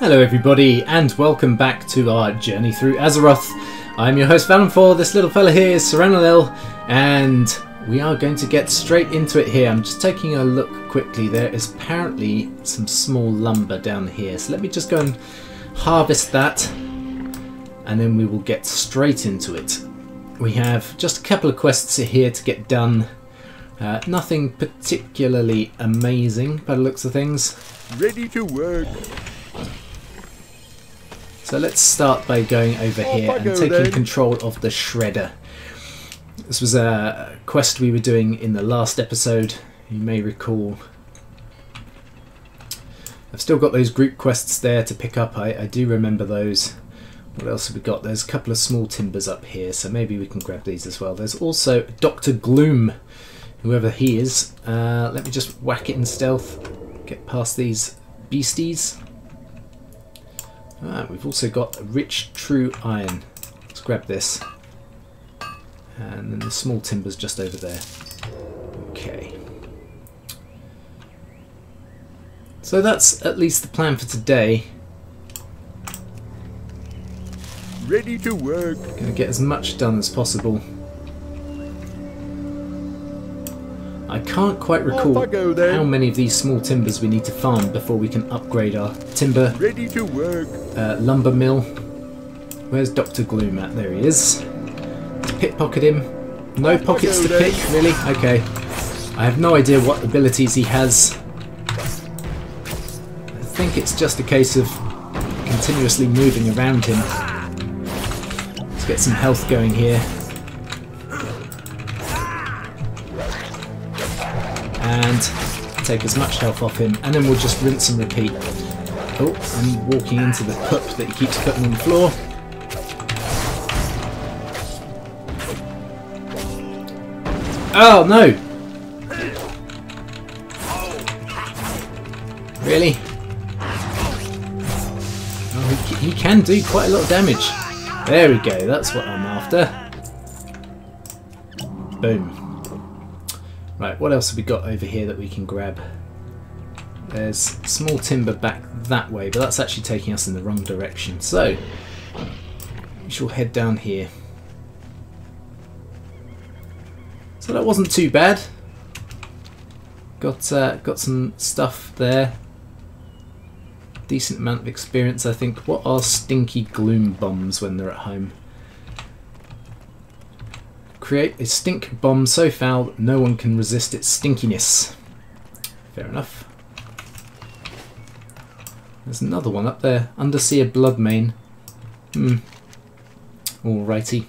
Hello everybody and welcome back to our journey through Azeroth. I'm your host Valenfor, this little fella here is Serenalil, and we are going to get straight into it here. I'm just taking a look quickly. There is apparently some small lumber down here, so let me just go and harvest that and then we will get straight into it. We have just a couple of quests here to get done. Nothing particularly amazing by the looks of things. Ready to work. So let's start by going over here and taking control of the shredder. This was a quest we were doing in the last episode, you may recall. I've still got those group quests there to pick up, I do remember those. What else have we got? There's a couple of small timbers up here, so maybe we can grab these as well. There's also Dr. Gloom, whoever he is. Let me just whack it in stealth, get past these beasties. We've also got rich true iron. Let's grab this. And then the small timber's just over there. Okay. So that's at least the plan for today. Ready to work. Gonna get as much done as possible. I can't quite recall how many of these small timbers we need to farm before we can upgrade our timber ready to work. Lumber mill. Where's Dr. Gloom at? There he is. Let's pickpocket him. No pockets to pick, really? Okay. I have no idea what abilities he has. I think it's just a case of continuously moving around him. Let's get some health going here. And take as much health off him, and then we'll just rinse and repeat. Oh, I'm walking into the pup that he keeps putting on the floor. Oh no! Really? Oh, he can do quite a lot of damage. There we go, that's what I'm after. Boom. Right, what else have we got over here that we can grab? There's small timber back that way, but that's actually taking us in the wrong direction. So, we shall head down here. So that wasn't too bad. Got some stuff there. Decent amount of experience, I think. What are stinky gloom bombs when they're at home? Create a stink bomb so foul that no one can resist its stinkiness. Fair enough. There's another one up there. Underseer blood main. Alrighty.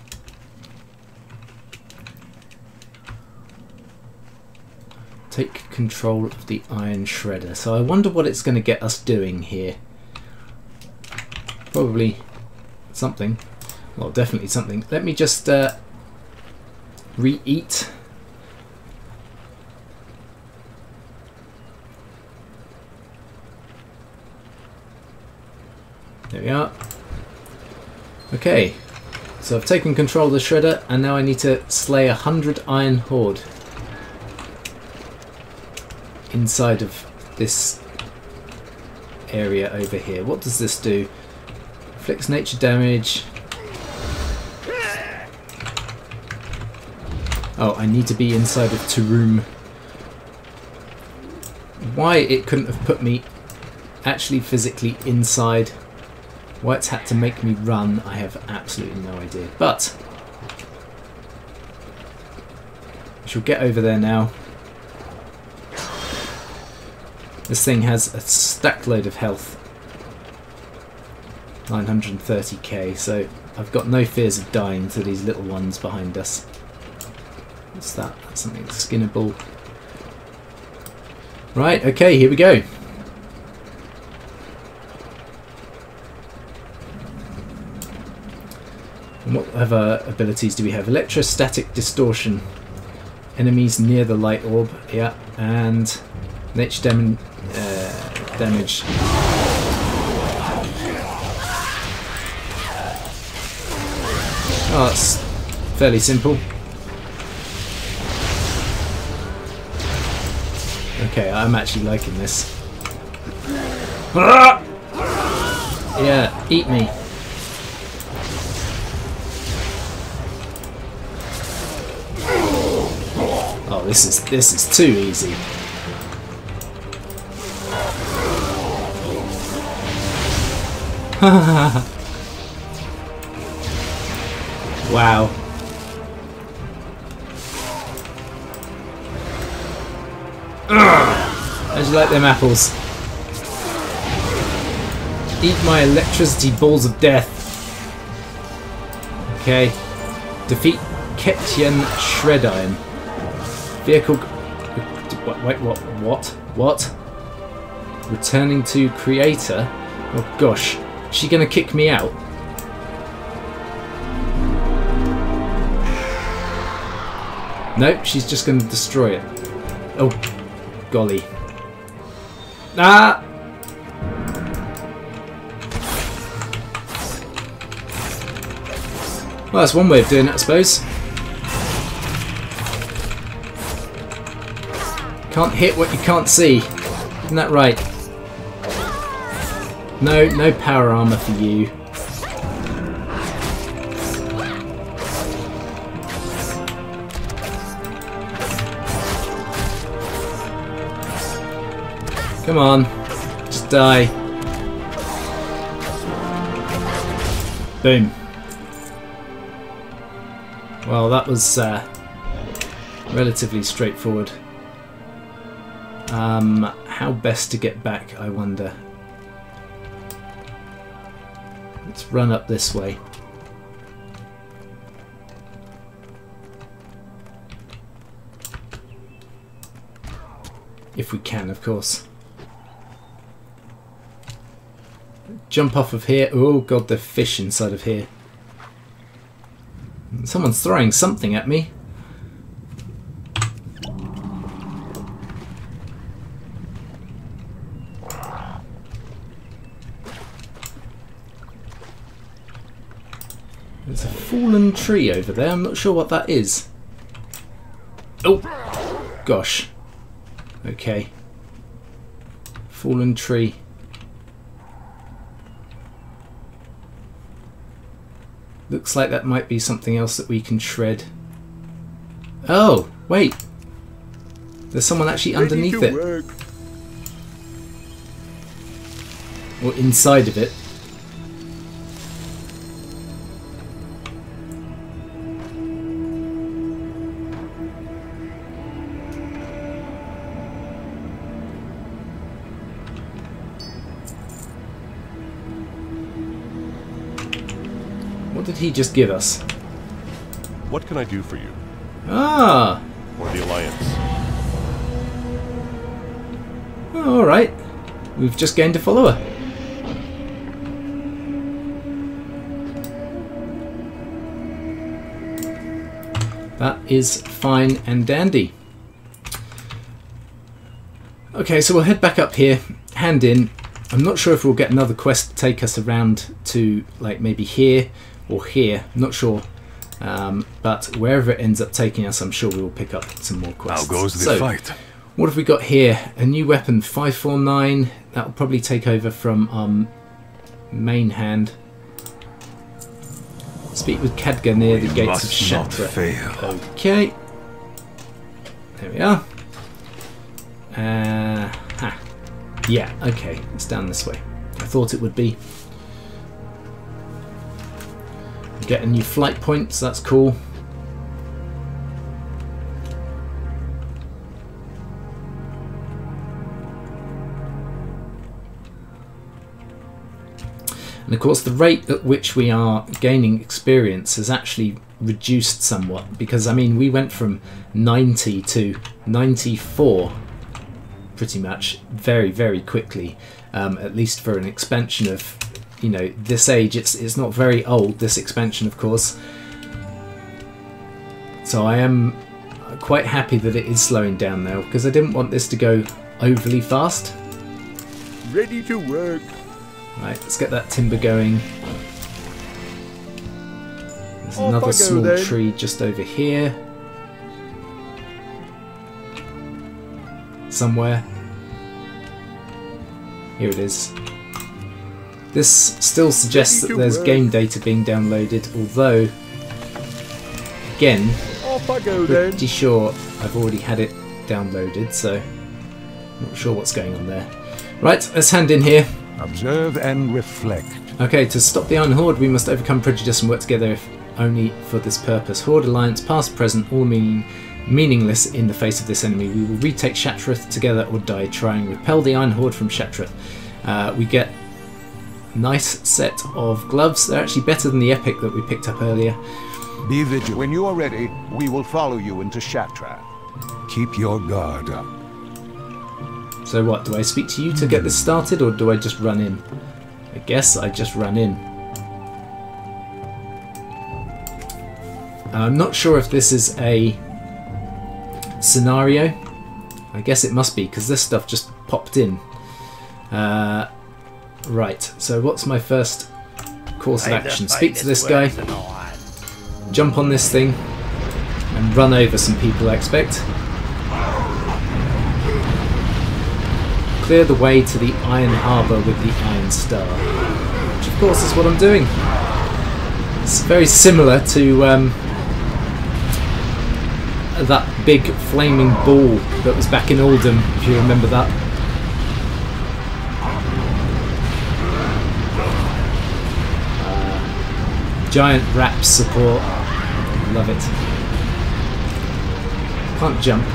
Take control of the iron shredder. So I wonder what it's going to get us doing here. Probably something. Well, definitely something. Let me just re-eat. There we are. Okay, so I've taken control of the shredder and now I need to slay 100 iron horde inside of this area over here. What does this do? Inflicts nature damage. Oh, I need to be inside of Turum. Why it couldn't have put me actually physically inside, why it's had to make me run, I have absolutely no idea. But I shall get over there now. This thing has a stack load of health. 930k, so I've got no fears of dying to these little ones behind us. What's that? That's something skinnable. Right, okay, here we go. And what other abilities do we have? Electrostatic distortion. Enemies near the light orb, yeah, and nature damage. Oh, that's fairly simple. Okay, I'm actually liking this. Yeah, eat me. Oh, this is too easy. Wow. How'd you like them apples? Eat my electricity balls of death. Okay. Defeat Ketyan Shred-Iron. Vehicle... Wait, what? Returning to Creator? Oh gosh. Is she gonna kick me out? Nope, she's just gonna destroy it. Oh, golly. Ah! Well, that's one way of doing it, I suppose. Can't hit what you can't see. Isn't that right? No power armor for you. Come on, just die. Boom. Well, that was relatively straightforward. How best to get back, I wonder. Let's run up this way. If we can, of course. Jump off of here. Oh god, the fish inside of here. Someone's throwing something at me. There's a fallen tree over there. I'm not sure what that is. Oh, gosh. Okay. Fallen tree. Looks like that might be something else that we can shred. Oh, wait. There's someone actually underneath it. Work. Or inside of it. What did he just give us? What can I do for you? Ah! Or the Alliance? Oh, alright. We've just gained a follower. That is fine and dandy. Okay, so we'll head back up here, hand in. I'm not sure if we'll get another quest to take us around to, like, maybe here or here. I'm not sure. But wherever it ends up taking us, I'm sure we will pick up some more quests. How goes the fight? What have we got here? A new weapon, 549. That will probably take over from main hand. Speak with Khadgar near the gates of Shatra. Okay. There we are. Yeah, okay. It's down this way. I thought it would be. Get a new flight point, so that's cool. And of course the rate at which we are gaining experience has actually reduced somewhat, because I mean we went from 90 to 94 pretty much very, very quickly, at least for an expansion of, you know, this age. It's not very old, this expansion, of course. So I am quite happy that it is slowing down now, because I didn't want this to go overly fast. Ready to work. Right, let's get that timber going. There's another small tree just over here. Somewhere. Here it is. This still suggests that there's game data being downloaded, although, again, Off I go then. pretty sure I've already had it downloaded, so I'm not sure what's going on there. Right, let's hand in here. Observe and reflect. Okay, to stop the Iron Horde, we must overcome prejudice and work together if only for this purpose. Horde alliance, past, present, all meaningless in the face of this enemy. We will retake Shattrath together or die trying. Repel the Iron Horde from Shattrath. We get a nice set of gloves. They're actually better than the epic that we picked up earlier. Be vigilant. When you are ready, we will follow you into Shattrath. Keep your guard up. So what, do I speak to you to get this started, or do I just run in? I guess I just run in. I'm not sure if this is a scenario. I guess it must be, because this stuff just popped in. Right, so what's my first course of action? Speak to this guy, jump on this thing, and run over some people, I expect. Clear the way to the Iron Harbour with the Iron Star, which of course is what I'm doing. It's very similar to that big flaming ball that was back in Oldham, if you remember that. Giant wrap support, love it. Can't jump.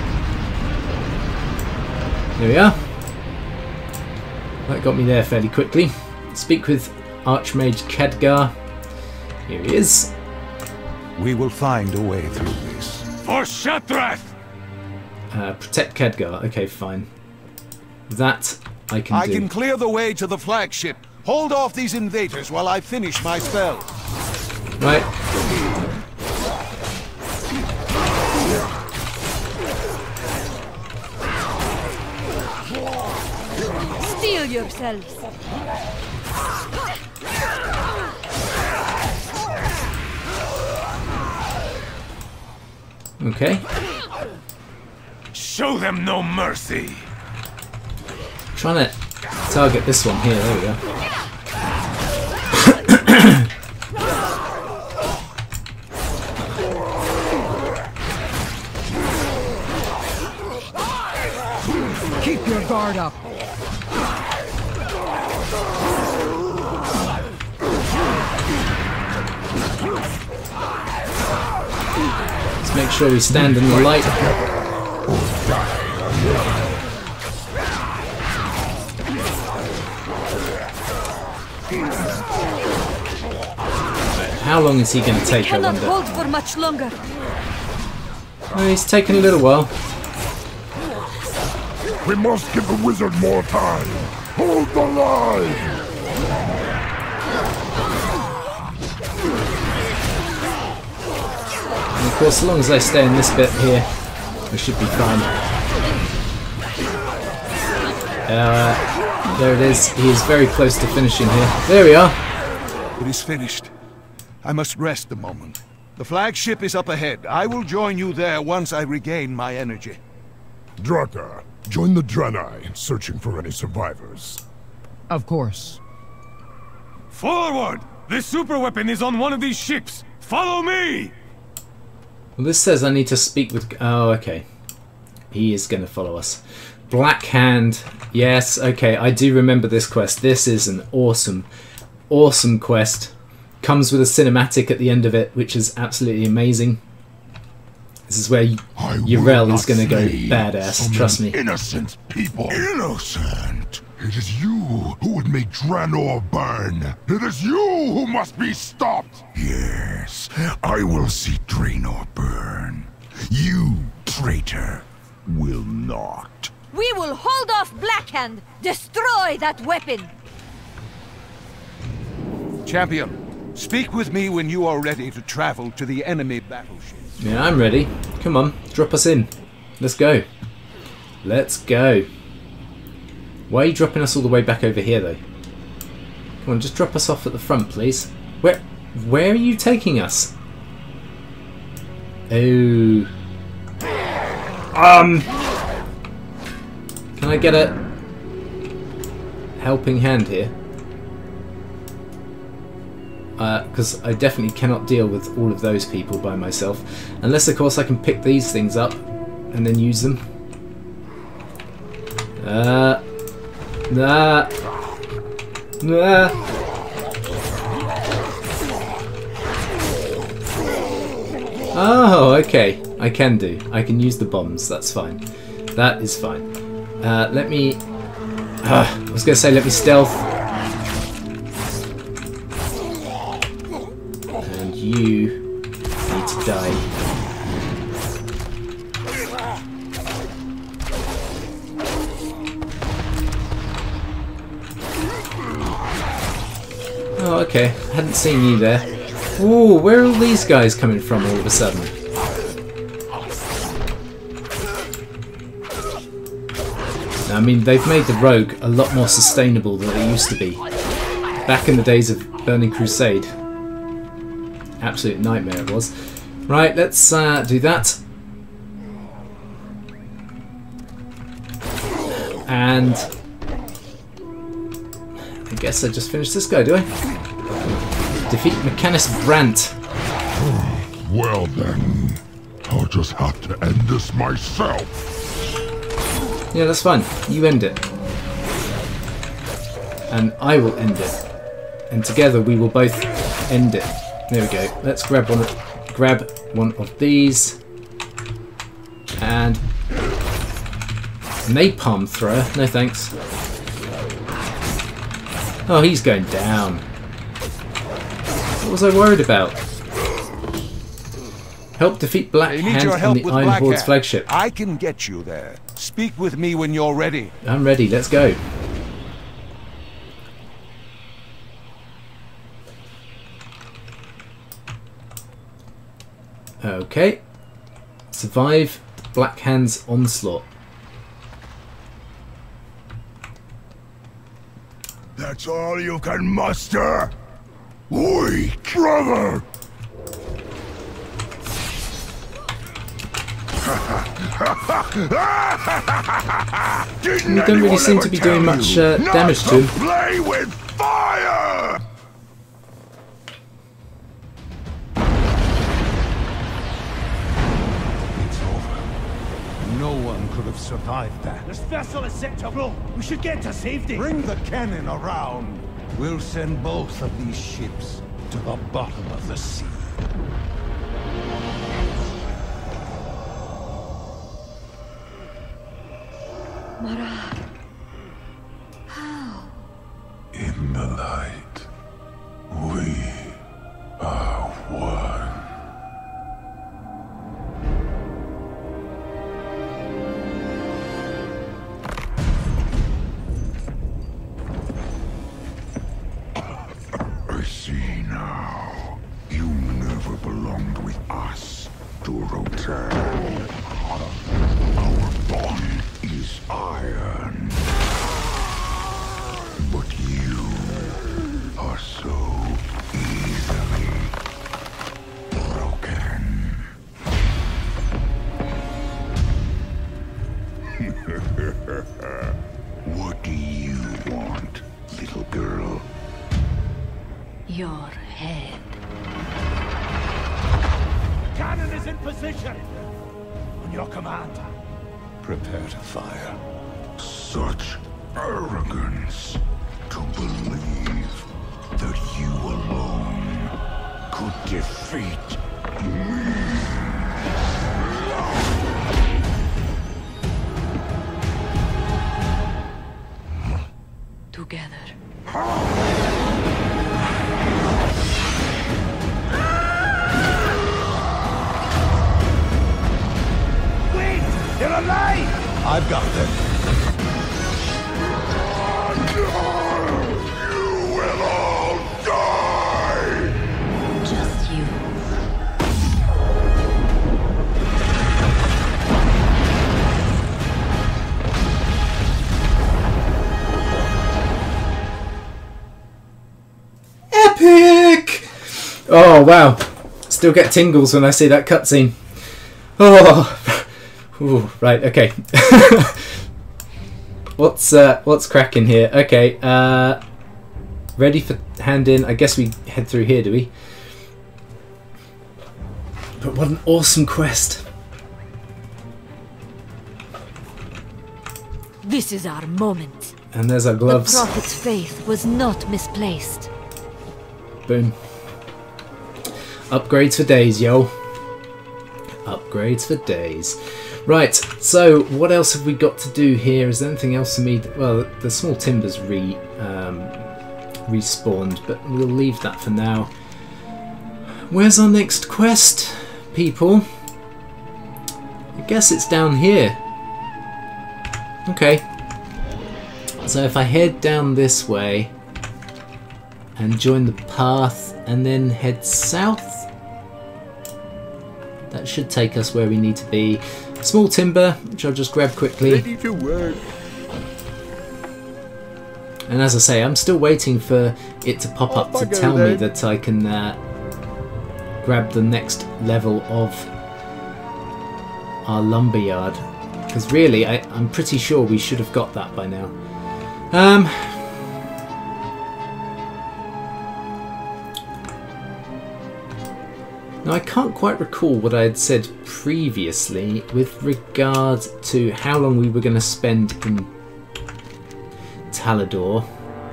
There we are. That got me there fairly quickly. Speak with Archmage Khadgar. Here he is. We will find a way through this. For Shattrath! Protect Khadgar. Okay, fine. That I can do. I can clear the way to the flagship. Hold off these invaders while I finish my spell. Right. Steel yourselves. Okay. Show them no mercy! Trying to target this one here. There we go. Keep your guard up. Let's make sure we stand in the light. How long is he going to take, I Cannot wonder? hold for much longer. Oh, he's taking a little while. We must give the wizard more time. Hold the line. And of course, as long as I stay in this bit here, we should be fine. There it is. He is very close to finishing here. There we are. It is finished. I must rest a moment. The flagship is up ahead. I will join you there once I regain my energy. Draka, join the Draenei searching for any survivors. Of course. Forward! This super weapon is on one of these ships! Follow me! Well, this says I need to speak with... Oh, okay. He is going to follow us. Black Hand. Yes, okay. I do remember this quest. This is an awesome, awesome quest. Comes with a cinematic at the end of it, which is absolutely amazing. This is where Yrel is going to go badass, trust me. Innocent people. Innocent? It is you who would make Draenor burn. It is you who must be stopped. Yes, I will see Draenor burn. You, traitor, will not. We will hold off Blackhand. Destroy that weapon. Champion, speak with me when you are ready to travel to the enemy battleship. Yeah, I'm ready. Come on, drop us in. Let's go. Let's go. Why are you dropping us all the way back over here, though? Come on, just drop us off at the front, please. Where are you taking us? Oh. Can I get a helping hand here? because I definitely cannot deal with all of those people by myself. Unless, of course, I can pick these things up and then use them. Oh, okay. I can do. I can use the bombs. That's fine. That is fine. Let me... I was going to say let me stealth. And you need to die. Oh, okay. I hadn't seen you there. Ooh, where are all these guys coming from all of a sudden? I mean, they've made the rogue a lot more sustainable than it used to be. Back in the days of Burning Crusade. Absolute nightmare it was. Right, let's do that. And... I guess I just finished this guy, do I? Defeat Mechanist Brant. Well then, I'll just have to end this myself. Yeah, that's fine. You end it. And I will end it. And together we will both end it. There we go. Let's grab one of these. And napalm thrower. No thanks. Oh, he's going down. What was I worried about? Help defeat Black Hand on the Iron Horde's flagship. I can get you there. Speak with me when you're ready. I'm ready. Let's go. Okay. Survive Black Hand's onslaught. That's all you can muster? Weak, brother! You don't really seem to be doing much damage to him. Play with fire! It's over. No one could have survived that. This vessel is set to blow. We should get to safety. Bring the cannon around. We'll send both of these ships to the bottom of the sea. Mara. How? In the light, we are one. I see now. You never belonged with us to return. Our bond is iron. But you are so easily broken. What do you want, little girl? Your head. Cannon is in position. On your command. Prepare to fire. Such arrogance to believe that you alone could defeat me. Together. They're alive! I've got them. You will all die! Just you. Epic! Oh wow. Still get tingles when I see that cutscene. Oh. Ooh, right, okay. What's cracking here? Okay, ready for hand in. I guess we head through here, do we? But what an awesome quest. This is our moment. And there's our gloves. The Prophet's faith was not misplaced. Boom. Upgrades for days, yo. Upgrades for days. Right, so what else have we got to do here? Is there anything else for me? Well, the small timbers respawned, but we'll leave that for now. Where's our next quest, people? I guess it's down here. Okay. So if I head down this way and join the path and then head south, that should take us where we need to be. Small timber, which I'll just grab quickly. Ready to work. And as I say, I'm still waiting for it to pop up to tell me that I can grab the next level of our lumberyard. Because really, I'm pretty sure we should have got that by now. Now I can't quite recall what I had said previously with regard to how long we were going to spend in Talador.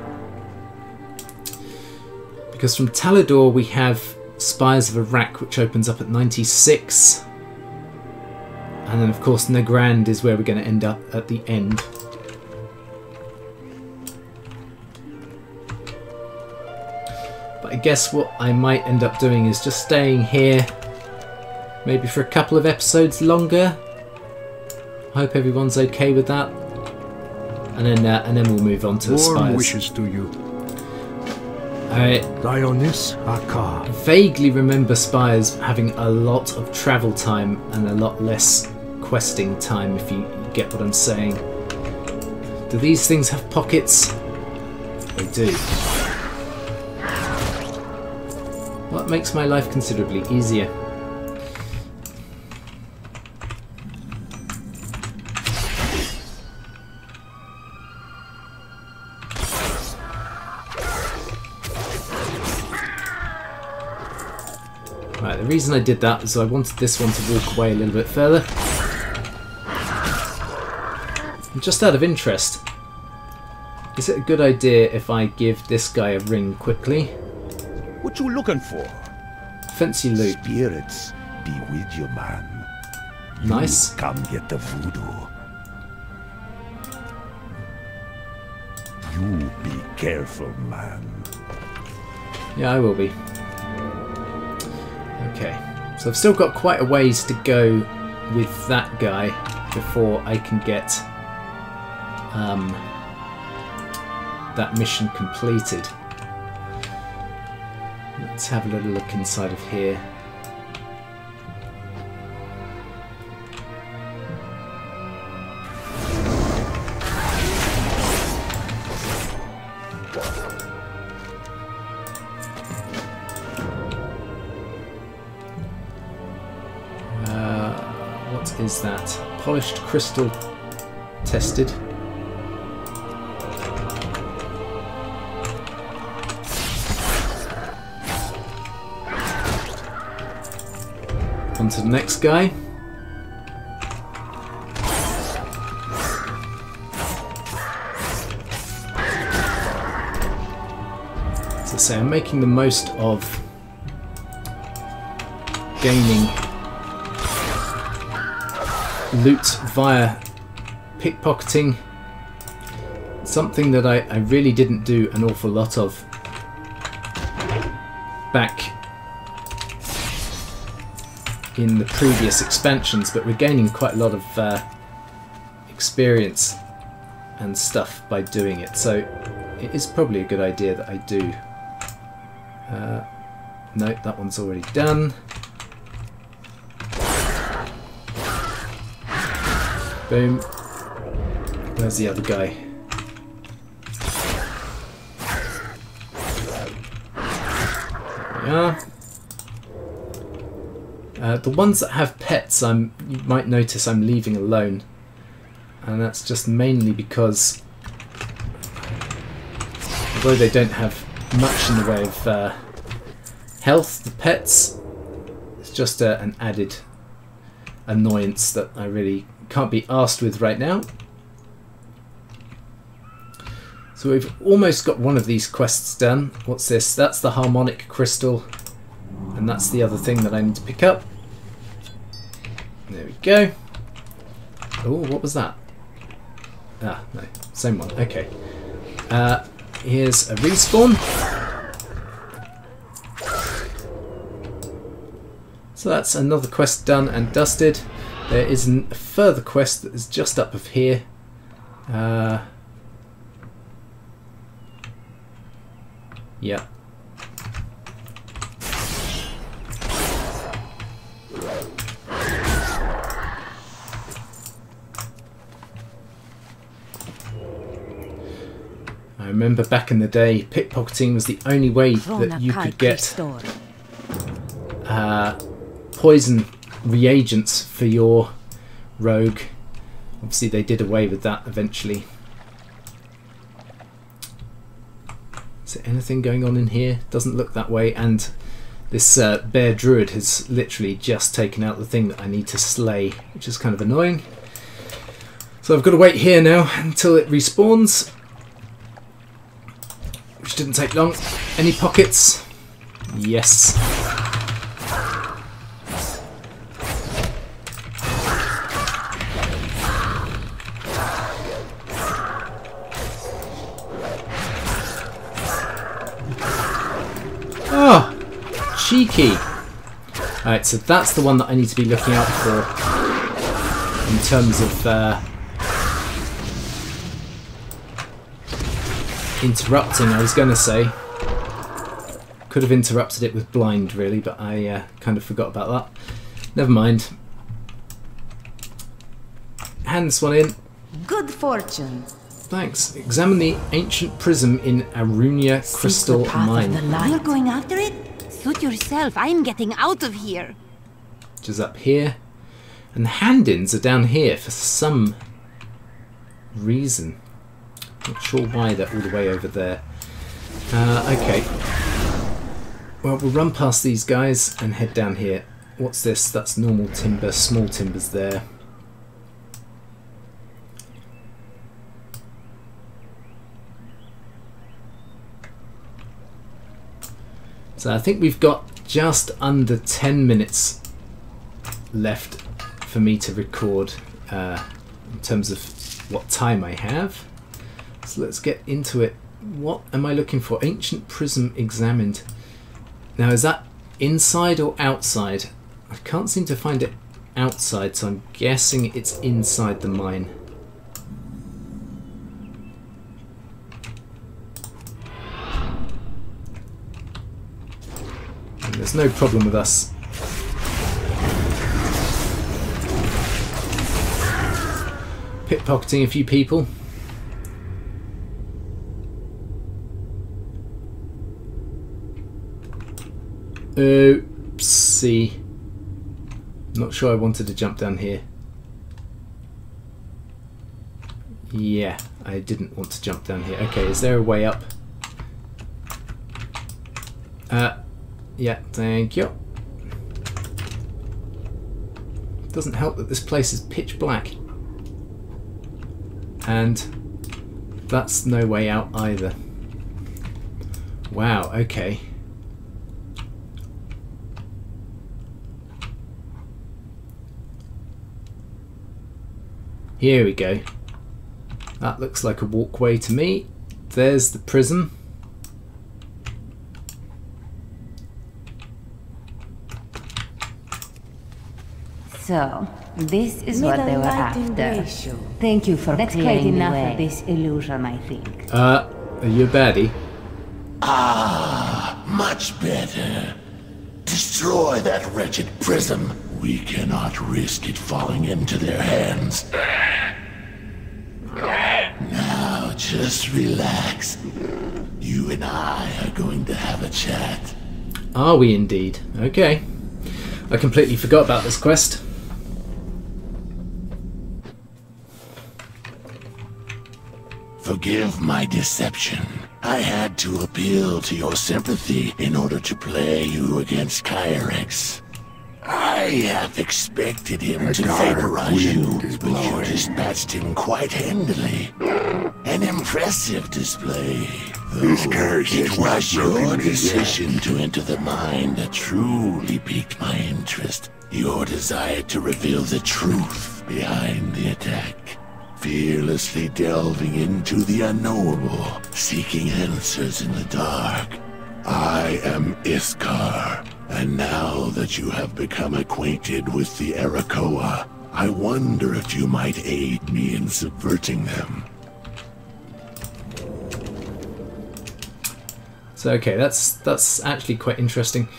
Because from Talador we have Spires of Iraq, which opens up at 96. And then of course Nagrand is where we're going to end up at the end. But I guess what I might end up doing is just staying here maybe for a couple of episodes longer. I hope everyone's okay with that. And then we'll move on to the Spires. Warm wishes to you. I Dionys Akar. vaguely remember Spires having a lot of travel time and a lot less questing time, if you get what I'm saying. Do these things have pockets? They do. Well, it makes my life considerably easier. Right, the reason I did that was I wanted this one to walk away a little bit further. And just out of interest, is it a good idea if I give this guy a ring quickly? What you looking for? Fancy loot. Spirits be with you, man. Nice. Come get the voodoo. You be careful, man. Yeah, I will be. Okay, so I've still got quite a ways to go with that guy before I can get that mission completed. Let's have a little look inside of here. What is that? Polished crystal tested. On to the next guy. As I say, I'm making the most of gaining loot via pickpocketing. Something that I really didn't do an awful lot of back in the previous expansions, but we're gaining quite a lot of experience and stuff by doing it, so it is probably a good idea that I do. No, that one's already done. Boom. Where's the other guy? There we are. The ones that have pets, you might notice I'm leaving alone, and that's just mainly because although they don't have much in the way of health. The pets, it's just an added annoyance that I really can't be arsed with right now. So we've almost got one of these quests done. What's this? That's the harmonic crystal, and that's the other thing that I need to pick up. There we go. Oh, what was that? Ah, no, same one. Okay. Here's a respawn. So that's another quest done and dusted. There is a further quest that is just up of here. Yeah. I remember back in the day, pickpocketing was the only way that you could get poison reagents for your rogue. Obviously they did away with that eventually. Is there anything going on in here? Doesn't look that way, and this bear druid has literally just taken out the thing that I need to slay, which is kind of annoying. So I've got to wait here now until it respawns, which didn't take long. Any pockets? Yes. Oh, cheeky. Alright, so that's the one that I need to be looking out for in terms of interrupting, I was going to say. Could have interrupted it with blind, really, but I kind of forgot about that. Never mind. Hand this one in. Good fortune. Thanks. Examine the ancient prism in Arunia Crystal Mine. You're going after it? Suit yourself. I'm getting out of here. Which is up here. And the hand-ins are down here for some reason. Not sure why they're all the way over there. Okay. Well, we'll run past these guys and head down here. What's this? That's normal timber. Small timber's there. So I think we've got just under 10 minutes left for me to record in terms of what time I have. So let's get into it. What am I looking for? Ancient prism examined. Now, is that inside or outside? I can't seem to find it outside, so I'm guessing it's inside the mine. And there's no problem with us pickpocketing a few people. Oopsie. Not sure I wanted to jump down here. Yeah, I didn't want to jump down here. Okay, is there a way up? Yeah, thank you. Doesn't help that this place is pitch black. And that's no way out either. Wow, okay. Here we go. That looks like a walkway to me. There's the prism. So, this is what they were after. Thank you for clearing the way. Of this illusion, I think. Are you a baddie? Ah, much better. Destroy that wretched prism. We cannot risk it falling into their hands. Now, just relax. You and I are going to have a chat. Are we indeed? Okay. I completely forgot about this quest. Forgive my deception. I had to appeal to your sympathy in order to play you against Kyrex. I have expected him to vaporize you, but you dispatched him quite handily. An impressive display. This curse It was your decision to enter the mine that truly piqued my interest. Your desire to reveal the truth behind the attack. Fearlessly delving into the unknowable, seeking answers in the dark. I am Iskar, and now that you have become acquainted with the Arakoa, I wonder if you might aid me in subverting them. So okay, that's actually quite interesting.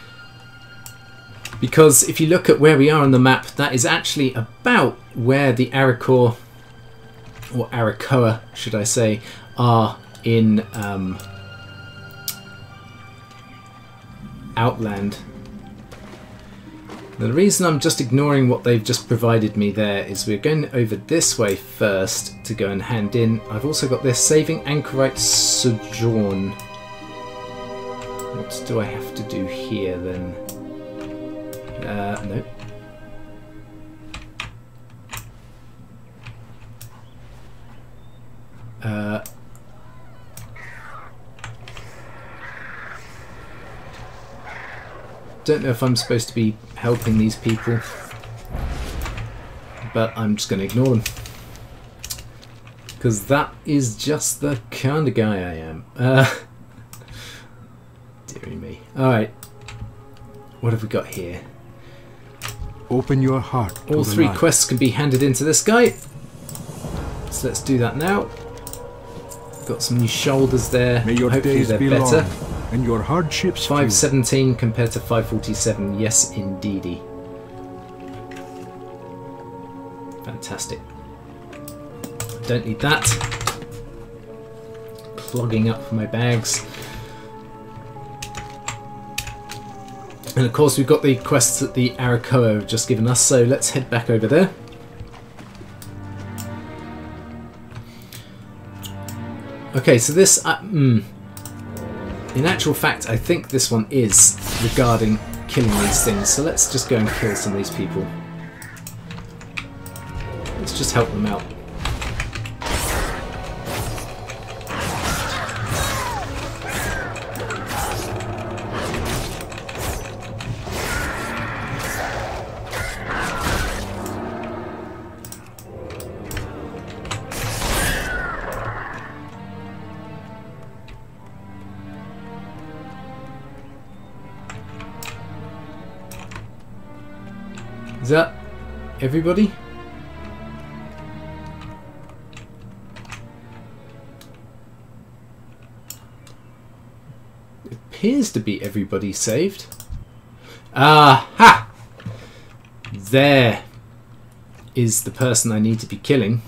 Because if you look at where we are on the map, that is actually about where the Arakoa, or Arakoa, should I say, are in Outland. Now, the reason I'm just ignoring what they've just provided me there is we're going over this way first to go and hand in. I've also got this saving Anchorite Sojourn. What do I have to do here then? No. Don't know if I'm supposed to be helping these people, but I'm just going to ignore them. Because that is just the kind of guy I am. Dearie me. Alright. What have we got here? Open your heart. All three quests can be handed into this guy. So let's do that now. Got some new shoulders there. May your Hopefully days they're be better. long, and your hardships 517 compared to 547. Yes, indeedy. Fantastic. Don't need that. Clogging up my bags. And of course we've got the quests that the Arakoa have just given us, so let's head back over there. Okay, so this, in actual fact, I think this one is regarding killing these things, so let's just go and kill some of these people. Let's just help them out. Is that everybody? It appears to be everybody saved. Aha! There is the person I need to be killing.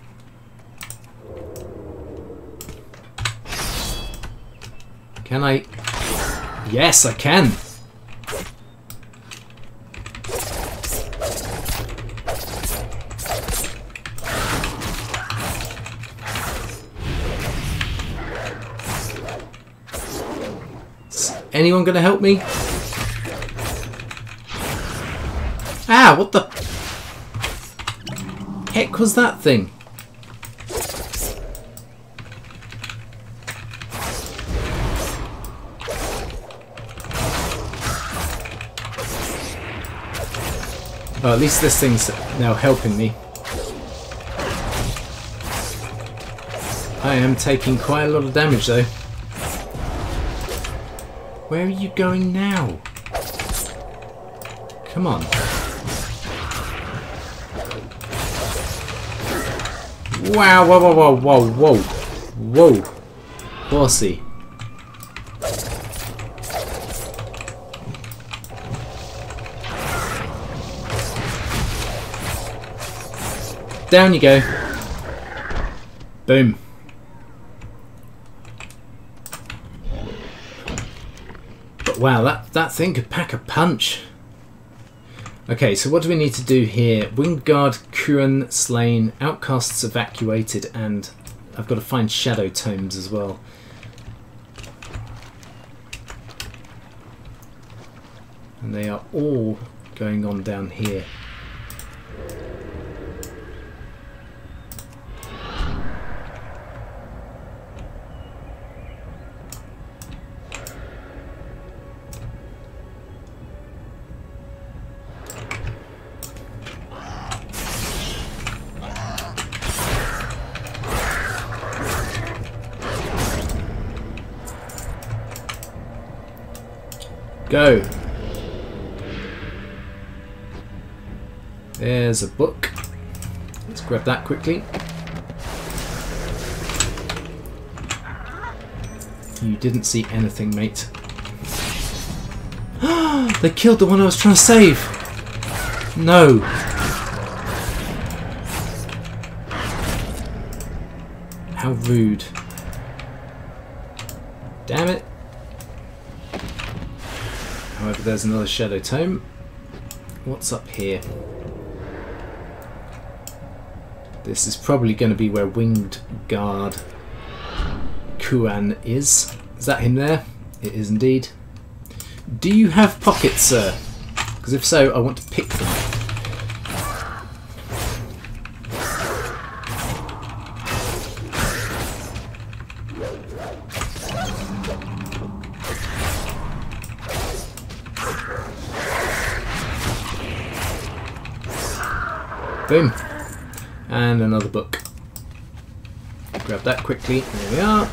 Can I? Yes, I can. Anyone gonna help me? Ah, what the heck was that thing? Oh, at least this thing's now helping me. I am taking quite a lot of damage though. Where are you going now? Come on. Wow, whoa, whoa, whoa, whoa, whoa. Whoa. Bossy. Down you go. Boom. Wow, that thing could pack a punch. Okay, so what do we need to do here? Winged Guard, Kuran slain, Outcasts evacuated, and I've got to find Shadow Tomes as well. And they are all going on down here. Go! There's a book. Let's grab that quickly. You didn't see anything, mate. They killed the one I was trying to save! No! How rude. Damn it. However, there's another Shadow Tome. What's up here? This is probably going to be where Winged Guard Kuan is. Is that him there? It is indeed. Do you have pockets, sir? Because if so, I want to pick them. Boom. And another book. Grab that quickly. There we are.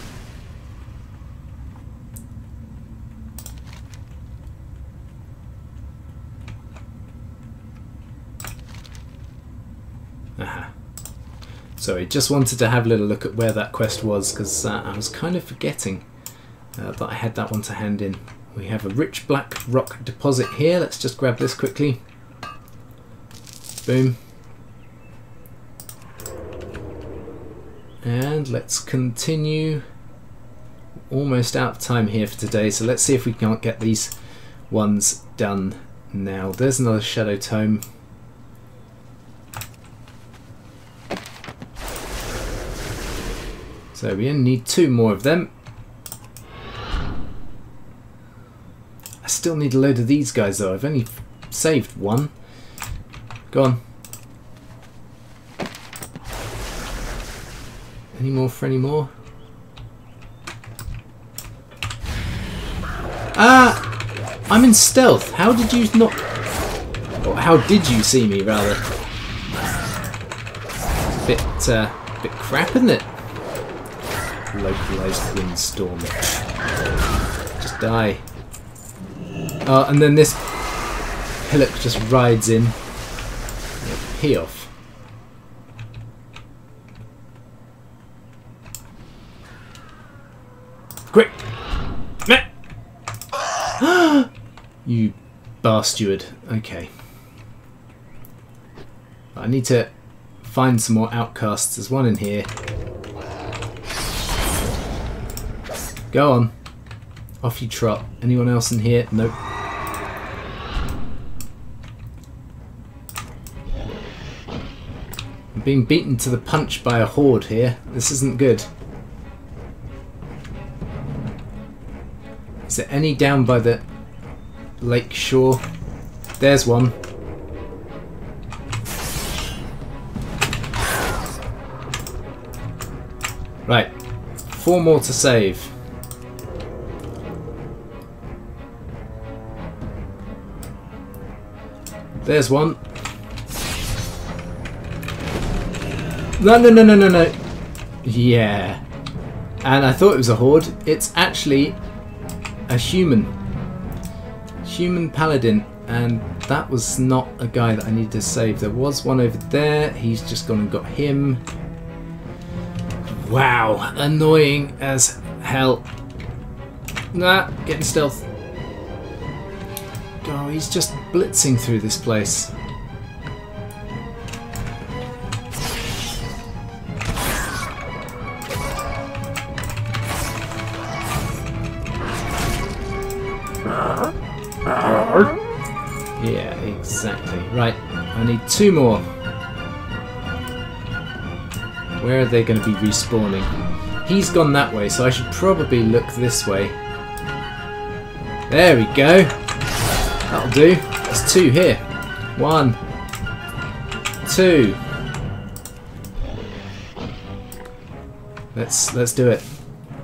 Aha. Sorry, just wanted to have a little look at where that quest was, because I was kind of forgetting that I had that one to hand in. We have a rich black rock deposit here. Let's just grab this quickly. Boom. And let's continue. Almost out of time here for today, so let's see if we can't get these ones done now. There's another Shadow Tome. So we only need 2 more of them. I still need a load of these guys though. I've only saved 1. Go on. Any more for any more? Ah! I'm in stealth. How did you not... Or how did you see me, rather? Bit crap, isn't it? Localized windstorm. Just die. Oh, and then this hillock just rides in. Pee off. Quick! You bastard. Okay. I need to find some more outcasts. There's one in here. Go on. Off you trot. Anyone else in here? Nope. I'm being beaten to the punch by a horde here. This isn't good. Is there any down by the lake shore? There's one. Right. 4 more to save. There's one. No, no, no, no, no, no. Yeah. And I thought it was a horde. It's actually a human paladin, and that was not a guy that I needed to save. There was one over there. He's just gone and got him. Wow, annoying as hell. Nah, getting stealth. Oh, he's just blitzing through this place. Yeah, exactly. Right, I need 2 more. Where are they going to be respawning? He's gone that way, so I should probably look this way. There we go. That'll do. There's 2 here. 1, 2. Let's do it.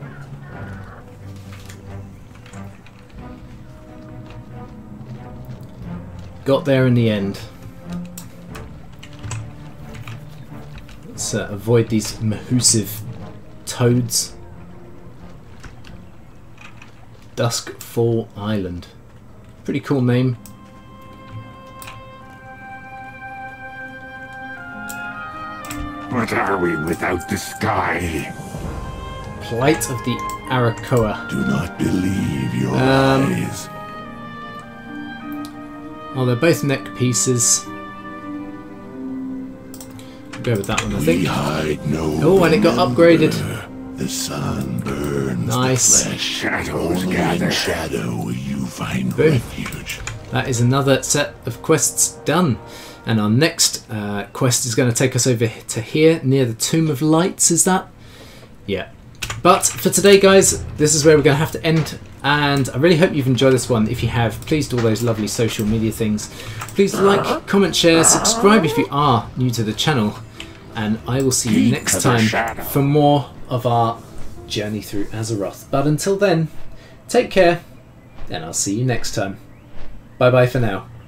Got there in the end. Let's avoid these mahusive toads. Duskfall Island. Pretty cool name. What are we without the sky? Plight of the Arakoa. Do not believe your eyes. Oh, they're both neck pieces. We'll go with that one, I think. Oh, and it got upgraded. The sun burns. Nice. The flesh. Shadows gather. Shadow will you find Boom. refuge. That is another set of quests done. And our next quest is going to take us over to here, near the Tomb of Lights, is that? Yeah. But for today, guys, this is where we're going to have to end. And I really hope you've enjoyed this one. If you have, please do all those lovely social media things. Please like, comment, share, subscribe if you are new to the channel. And I will see you next time for more of our journey through Azeroth. But until then, take care, and I'll see you next time. Bye bye for now.